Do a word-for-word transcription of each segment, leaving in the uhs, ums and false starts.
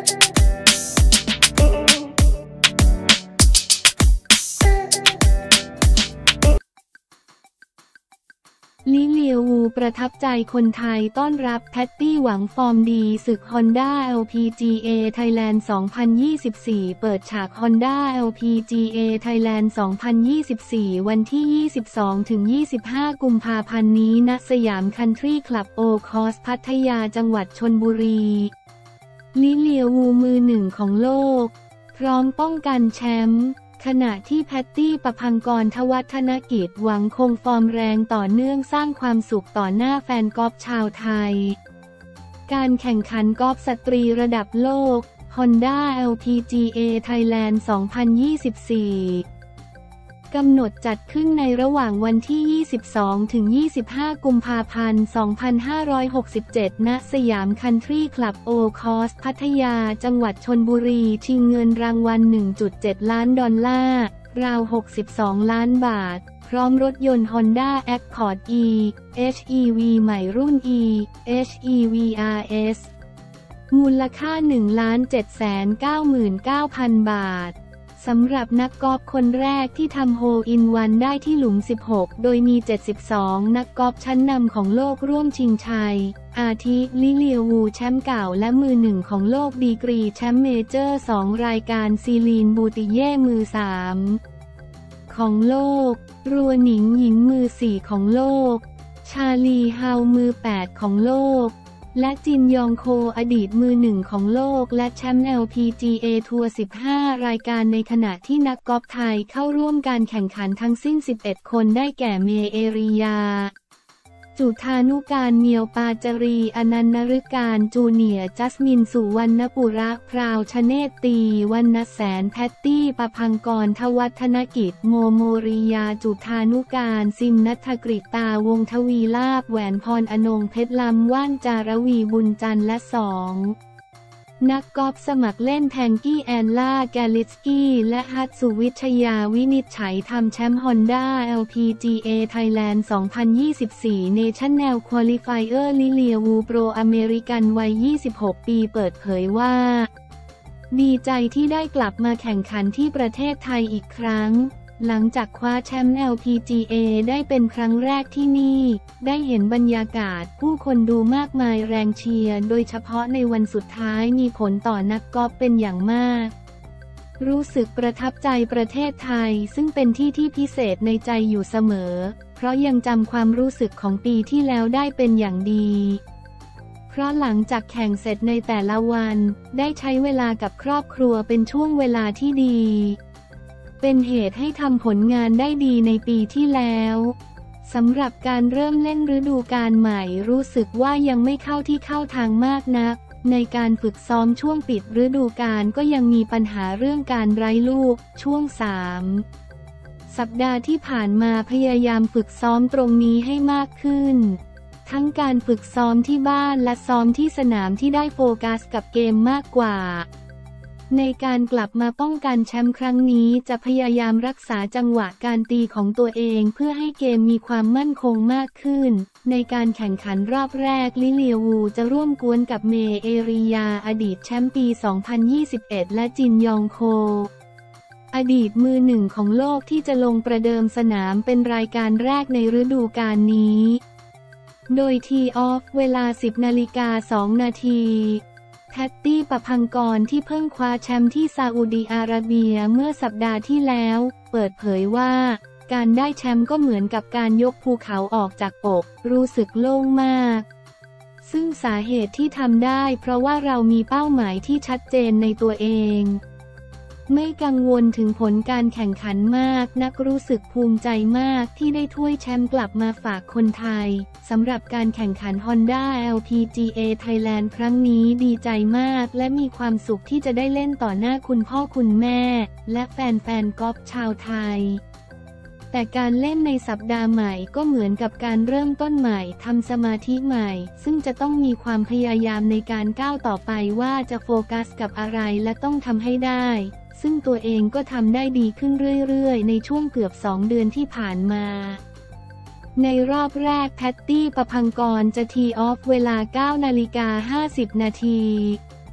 ลิเลียววูประทับใจคนไทยต้อนรับแพตตี้หวังฟอร์มดีศึก Honda แอล พี จี เอ Thailand สองพันยี่สิบสี่ เปิดฉาก Honda แอล พี จี เอ Thailand สองพันยี่สิบสี่ วันที่ ยี่สิบสองถึงยี่สิบห้า กุมภาพันธ์นี้ณสยามคันทรีคลับโอคอสพัทยาจังหวัดชลบุรีลิเลียววูมือหนึ่งของโลกพร้อมป้องกันแชมป์ขณะที่แพตตี้ประภังกรทวัฒนกิจหวังคงฟอร์มแรงต่อเนื่องสร้างความสุขต่อหน้าแฟนกอล์ฟชาวไทยการแข่งขันกอล์ฟสตรีระดับโลก Honda แอล พี จี เอ Thailand สองพันยี่สิบสี่กำหนดจัดขึ้นในระหว่างวันที่ ยี่สิบสองถึงยี่สิบห้า กุมภาพันธ์ สองพันห้าร้อยหกสิบเจ็ด ณ สยามคันทรีคลับโอคอสพัทยาจังหวัดชลบุรีชิงเงินรางวัล หนึ่งจุดเจ็ด ล้านดอลลาร์ราว หกสิบสอง ล้านบาทพร้อมรถยนต์ Honda Accord E เอช อี วี ใหม่รุ่น E เอช อี วี อาร์ เอส มูลค่า หนึ่งล้านเจ็ดแสนเก้าหมื่นเก้าพัน บาทสำหรับนักกอล์ฟคนแรกที่ทำโฮลอินวันได้ที่หลุมสิบหกโดยมีเจ็ดสิบสองนักกอล์ฟชั้นนำของโลกร่วมชิงชัยอาทิลิเลียววูแชมป์เก่าและมือหนึ่งของโลกดีกรีแชมป์เมเจอร์สองรายการซีลีนบูติเย่มือสามของโลกรัวหนิงหญิงมือสี่ของโลกชาลีฮาวมือแปดของโลกและจินยองโคอดีตมือหนึ่งของโลกและแชมป์ แอล พี จี เอ ทัวร์สิบห้ารายการในขณะที่นักกอล์ฟไทยเข้าร่วมการแข่งขันทั้งสิ้นสิบเอ็ดคนได้แก่เมเอริยาจุธานุการเมียวปาจารีอนันต์นฤการจูเนียร์จัสมินสุวรรณปุระพราวชเนตตีวรรณแสนแพตตี้ประภังกรทวัฒนกิจโมโมริยาจุธานุการซิมนัทกฤตาวงศ์ทวีลาภแหวนพรอนงเพชรลำว่านจารวีบุญจันทร์และสองนักกอล์ฟสมัครเล่นแทงกี้แอนล่าแกลิสกี้และฮัตสุวิชยาวินิจฉัยทำแชมป์ Honda แอล พี จี เอ Thailand สองพันยี่สิบสี่ National Qualifier ลิเลียววูโปรอเมริกันวัย ยี่สิบหก ปีเปิดเผยว่าดีใจที่ได้กลับมาแข่งขันที่ประเทศไทยอีกครั้งหลังจากคว้าแชมป์ แอล พี จี เอ ได้เป็นครั้งแรกที่นี่ได้เห็นบรรยากาศผู้คนดูมากมายแรงเชียร์โดยเฉพาะในวันสุดท้ายมีผลต่อนักกอล์ฟเป็นอย่างมากรู้สึกประทับใจประเทศไทยซึ่งเป็นที่ที่พิเศษในใจอยู่เสมอเพราะยังจำความรู้สึกของปีที่แล้วได้เป็นอย่างดีเพราะหลังจากแข่งเสร็จในแต่ละวันได้ใช้เวลากับครอบครัวเป็นช่วงเวลาที่ดีเป็นเหตุให้ทำผลงานได้ดีในปีที่แล้วสำหรับการเริ่มเล่นฤดูกาลใหม่รู้สึกว่ายังไม่เข้าที่เข้าทางมากนักในการฝึกซ้อมช่วงปิดฤดูกาลก็ยังมีปัญหาเรื่องการไร้ลูกช่วงสามสัปดาห์ที่ผ่านมาพยายามฝึกซ้อมตรงนี้ให้มากขึ้นทั้งการฝึกซ้อมที่บ้านและซ้อมที่สนามที่ได้โฟกัสกับเกมมากกว่าในการกลับมาป้องกันแชมป์ครั้งนี้จะพยายามรักษาจังหวะการตีของตัวเองเพื่อให้เกมมีความมั่นคงมากขึ้นในการแข่งขันรอบแรกลิเลียววูจะร่วมกวนกับเมเอริยาอดีตแชมป์ปี สองพันยี่สิบเอ็ด และจินยองโคอดีตมือหนึ่งของโลกที่จะลงประเดิมสนามเป็นรายการแรกในฤดูกาลนี้โดยทีออฟเวลา สิบนาฬิกาสองนาทีแพตตี้ประภังกรที่เพิ่งคว้าแชมป์ที่ซาอุดิอาระเบียเมื่อสัปดาห์ที่แล้วเปิดเผยว่าการได้แชมป์ก็เหมือนกับการยกภูเขาออกจากอกรู้สึกโล่งมากซึ่งสาเหตุที่ทำได้เพราะว่าเรามีเป้าหมายที่ชัดเจนในตัวเองไม่กังวลถึงผลการแข่งขันมากนักรู้สึกภูมิใจมากที่ได้ถ้วยแชมป์กลับมาฝากคนไทยสำหรับการแข่งขัน Honda แอล พี จี เอ Thailand ครั้งนี้ดีใจมากและมีความสุขที่จะได้เล่นต่อหน้าคุณพ่อคุณแม่และแฟนๆกอล์ฟชาวไทยแต่การเล่นในสัปดาห์ใหม่ก็เหมือนกับการเริ่มต้นใหม่ทำสมาธิใหม่ซึ่งจะต้องมีความพยายามในการก้าวต่อไปว่าจะโฟกัสกับอะไรและต้องทำให้ได้ซึ่งตัวเองก็ทำได้ดีขึ้นเรื่อยๆในช่วงเกือบสองเดือนที่ผ่านมาในรอบแรกแพตตี้ประภังกรจะทีออฟเวลา เก้านาฬิกาห้าสิบนาที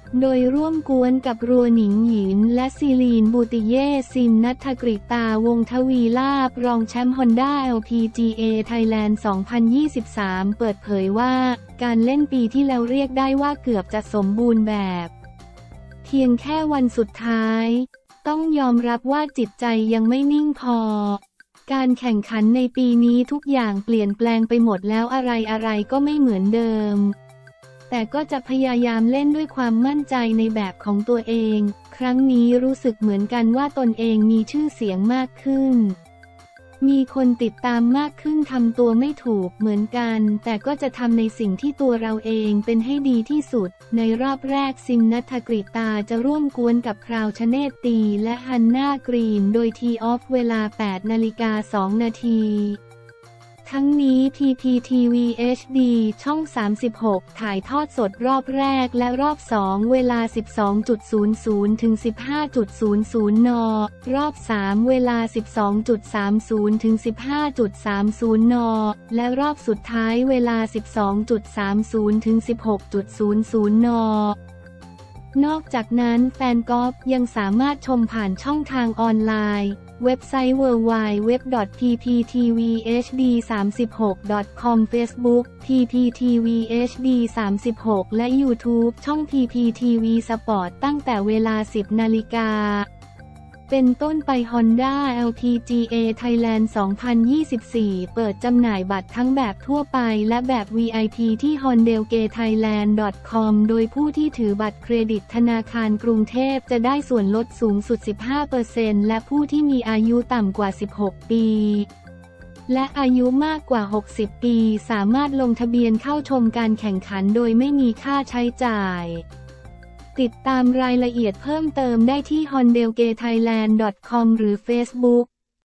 โดยร่วมกวนกับรัวหนิงหยินและซีลีนบูติเย่ซิมนัฐกฤตาวงศ์ทวีลาภรองแชมป์ Honda แอล พี จี เอ Thailand สองพันยี่สิบสาม เปิดเผยว่าการเล่นปีที่แล้วเรียกได้ว่าเกือบจะสมบูรณ์แบบเพียงแค่วันสุดท้ายต้องยอมรับว่าจิตใจยังไม่นิ่งพอการแข่งขันในปีนี้ทุกอย่างเปลี่ยนแปลงไปหมดแล้วอะไรๆก็ไม่เหมือนเดิมแต่ก็จะพยายามเล่นด้วยความมั่นใจในแบบของตัวเองครั้งนี้รู้สึกเหมือนกันว่าตนเองมีชื่อเสียงมากขึ้นมีคนติดตามมากขึ้นทำตัวไม่ถูกเหมือนกันแต่ก็จะทำในสิ่งที่ตัวเราเองเป็นให้ดีที่สุดในรอบแรกซิมนัฐกฤตาจะร่วมกวนกับคราวชเนตตีและฮันน่ากรีนโดยทีออฟเวลา แปดนาฬิกาสองนาทีทั้งนี้ พี พี ที วี เอช ดี ช่อง สามสิบหก ถ่ายทอดสดรอบแรกและรอบสองเวลา สิบสองนาฬิกา ถึง สิบห้านาฬิกา น รอบสามเวลา สิบสองนาฬิกา ถึง สิบห้านาฬิกา น และรอบสุดท้ายเวลา สิบสองนาฬิกา ถึง สิบหกนาฬิกา น นอกจากนั้นแฟนกอล์ฟยังสามารถชมผ่านช่องทางออนไลน์เว็บไซต์ ดับเบิลยู ดับเบิลยู ดับเบิลยู ดอท พี พี ที วี เอช ดี สามสิบหก ดอท คอม Facebook พี พี ที วี เอช ดี สามสิบหก และ YouTube ช่อง พี พี ที วี Sport ตั้งแต่เวลา สิบนาฬิกาเป็นต้นไป Honda แอล พี จี เอ Thailand สองพันยี่สิบสี่ เปิดจำหน่ายบัตรทั้งแบบทั่วไปและแบบ วี ไอ พี ที่ ฮอนเดลเกไทยแลนด์ ดอท คอม โดยผู้ที่ถือบัตรเครดิตธนาคารกรุงเทพจะได้ส่วนลดสูงสุด สิบห้าเปอร์เซ็นต์ และผู้ที่มีอายุต่ำกว่า สิบหก ปีและอายุมากกว่า หกสิบ ปีสามารถลงทะเบียนเข้าชมการแข่งขันโดยไม่มีค่าใช้จ่ายติดตามรายละเอียดเพิ่มเติมได้ที่ ฮอนเดลเกไทยแลนด์ ดอท คอม หรือ Facebook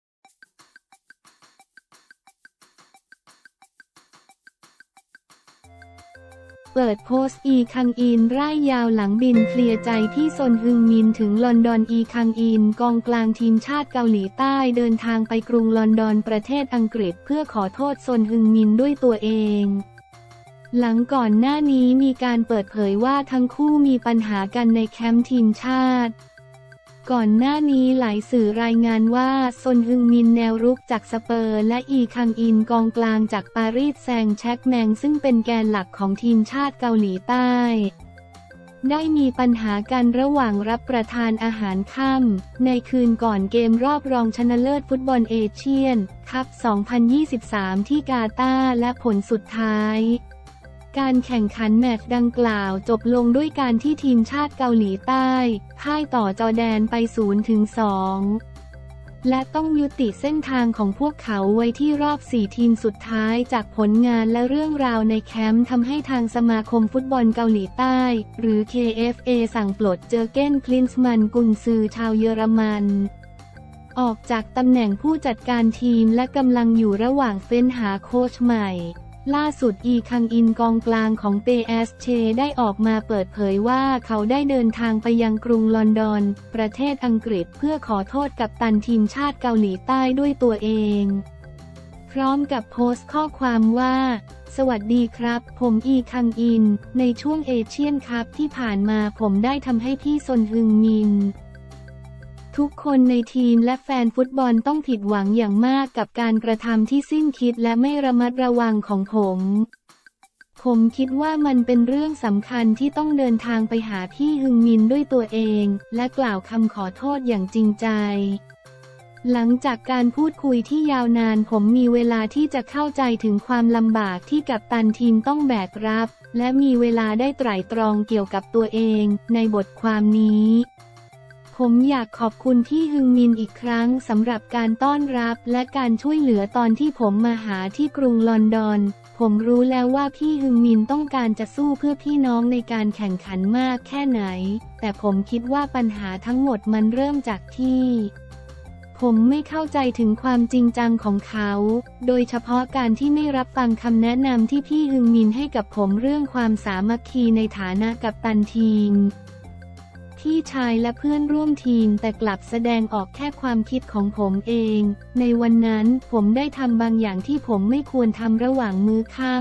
เปิดโพสต์อีคังอินร่ายยาวหลังบินเคลียร์ใจที่ซนฮึงมินถึงลอนดอนอีคังอินกองกลางทีมชาติเกาหลีใต้เดินทางไปกรุงลอนดอนประเทศอังกฤษเพื่อขอโทษซนฮึงมินด้วยตัวเองหลังก่อนหน้านี้มีการเปิดเผยว่าทั้งคู่มีปัญหากันในแคมป์ทีมชาติก่อนหน้านี้หลายสื่อรายงานว่าซนฮึงมินแนวรุกจากสเปอร์และอีคังอินกองกลางจากปารีสแซงต์แชร์กแมงซึ่งเป็นแกนหลักของทีมชาติเกาหลีใต้ได้มีปัญหากันระหว่างรับประทานอาหารค่ำในคืนก่อนเกมรอบรองชนะเลิศฟุตบอลเอเชียนคัพ สองพันยี่สิบสาม ที่กาตาร์และผลสุดท้ายการแข่งขันแมตช์ดังกล่าวจบลงด้วยการที่ทีมชาติเกาหลีใต้พ่ายต่อจอร์แดนไป ศูนย์ถึงสอง และต้องยุติเส้นทางของพวกเขาไว้ที่รอบสี่ทีมสุดท้ายจากผลงานและเรื่องราวในแคมป์ทำให้ทางสมาคมฟุตบอลเกาหลีใต้หรือ เค เอฟ เอ สั่งปลดเจอร์เก้น คลินส์มันกุนซือชาวเยอรมันออกจากตำแหน่งผู้จัดการทีมและกำลังอยู่ระหว่างเฟ้นหาโค้ชใหม่ล่าสุดอีคังอินกองกลางของ พี เอส จี ได้ออกมาเปิดเผยว่าเขาได้เดินทางไปยังกรุงลอนดอนประเทศอังกฤษเพื่อขอโทษกัปตันทีมชาติเกาหลีใต้ด้วยตัวเองพร้อมกับโพสต์ข้อความว่าสวัสดีครับผมอีคังอินในช่วงเอเชียนคัพที่ผ่านมาผมได้ทำให้พี่ซนฮึงมินทุกคนในทีมและแฟนฟุตบอลต้องผิดหวังอย่างมากกับการกระทำที่สิ้นคิดและไม่ระมัดระวังของผมผมคิดว่ามันเป็นเรื่องสำคัญที่ต้องเดินทางไปหาพี่ฮึงมินด้วยตัวเองและกล่าวคำขอโทษอย่างจริงใจหลังจากการพูดคุยที่ยาวนานผมมีเวลาที่จะเข้าใจถึงความลำบากที่กัปตันทีมต้องแบกรับและมีเวลาได้ไตร่ตรองเกี่ยวกับตัวเองในบทความนี้ผมอยากขอบคุณพี่ฮึงมินอีกครั้งสำหรับการต้อนรับและการช่วยเหลือตอนที่ผมมาหาที่กรุงลอนดอนผมรู้แล้วว่าพี่ฮึงมินต้องการจะสู้เพื่อพี่น้องในการแข่งขันมากแค่ไหนแต่ผมคิดว่าปัญหาทั้งหมดมันเริ่มจากที่ผมไม่เข้าใจถึงความจริงจังของเขาโดยเฉพาะการที่ไม่รับฟังคำแนะนำที่พี่ฮึงมินให้กับผมเรื่องความสามัคคีในฐานะกัปตันทีมพี่ชายและเพื่อนร่วมทีมแต่กลับแสดงออกแค่ความคิดของผมเองในวันนั้นผมได้ทำบางอย่างที่ผมไม่ควรทำระหว่างมื้อค่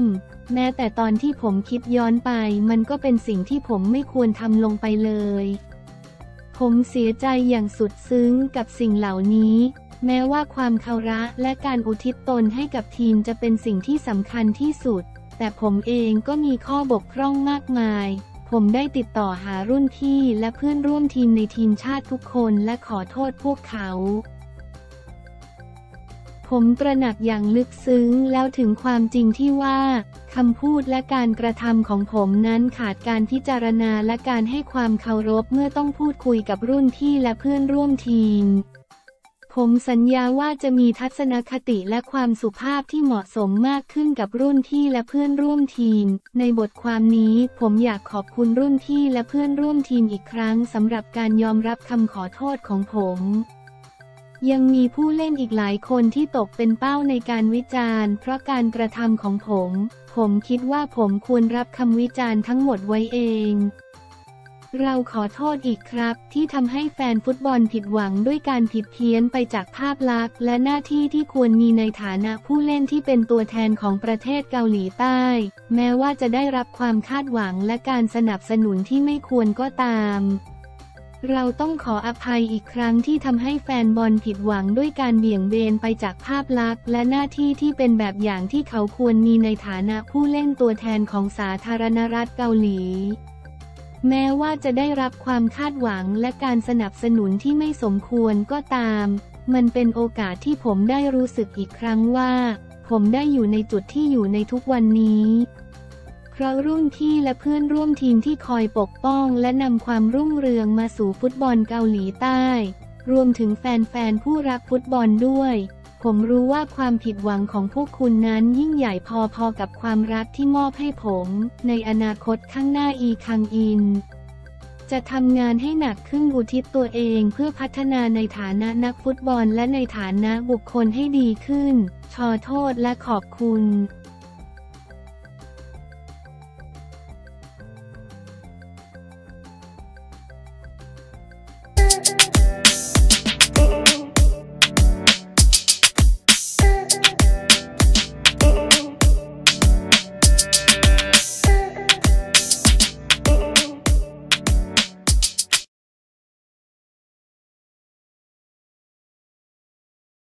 แม้แต่ตอนที่ผมคิดย้อนไปมันก็เป็นสิ่งที่ผมไม่ควรทำลงไปเลยผมเสียใจอย่างสุดซึ้งกับสิ่งเหล่านี้แม้ว่าความเคารพและการอุทิศตนให้กับทีมจะเป็นสิ่งที่สำคัญที่สุดแต่ผมเองก็มีข้อบกพร่องมากมายผมได้ติดต่อหารุ่นพี่และเพื่อนร่วมทีมในทีมชาติทุกคนและขอโทษพวกเขาผมตระหนักอย่างลึกซึ้งแล้วถึงความจริงที่ว่าคำพูดและการกระทำของผมนั้นขาดการพิจารณาและการให้ความเคารพเมื่อต้องพูดคุยกับรุ่นพี่และเพื่อนร่วมทีมผมสัญญาว่าจะมีทัศนคติและความสุภาพที่เหมาะสมมากขึ้นกับรุ่นพี่และเพื่อนร่วมทีมในบทความนี้ผมอยากขอบคุณรุ่นพี่และเพื่อนร่วมทีมอีกครั้งสำหรับการยอมรับคำขอโทษของผมยังมีผู้เล่นอีกหลายคนที่ตกเป็นเป้าในการวิจารณ์เพราะการกระทำของผมผมคิดว่าผมควรรับคำวิจารณ์ทั้งหมดไว้เองเราขอโทษอีกครับที่ทำให้แฟนฟุตบอลผิดหวังด้วยการผิดเพี้ยนไปจากภาพลักษณ์และหน้าที่ที่ควรมีในฐานะผู้เล่นที่เป็นตัวแทนของประเทศเกาหลีใต้แม้ว่าจะได้รับความคาดหวังและการสนับสนุนที่ไม่ควรก็ตามเราต้องขออภัยอีกครั้งที่ทำให้แฟนบอลผิดหวังด้วยการเบี่ยงเบนไปจากภาพลักษณ์และหน้าที่ที่เป็นแบบอย่างที่เขาควรมีในฐานะผู้เล่นตัวแทนของสาธารณรัฐเกาหลีแม้ว่าจะได้รับความคาดหวังและการสนับสนุนที่ไม่สมควรก็ตามมันเป็นโอกาสที่ผมได้รู้สึกอีกครั้งว่าผมได้อยู่ในจุดที่อยู่ในทุกวันนี้เพราะรุ่นพี่และเพื่อนร่วมทีมที่คอยปกป้องและนำความรุ่งเรืองมาสู่ฟุตบอลเกาหลีใต้รวมถึงแฟนๆผู้รักฟุตบอลด้วยผมรู้ว่าความผิดหวังของพวกคุณนั้นยิ่งใหญ่พอๆกับความรักที่มอบให้ผมในอนาคตข้างหน้าอีคังอินจะทำงานให้หนักขึ้นอุทิศตัวเองเพื่อพัฒนาในฐานะนักฟุตบอลและในฐานะบุคคลให้ดีขึ้นขอโทษและขอบคุณ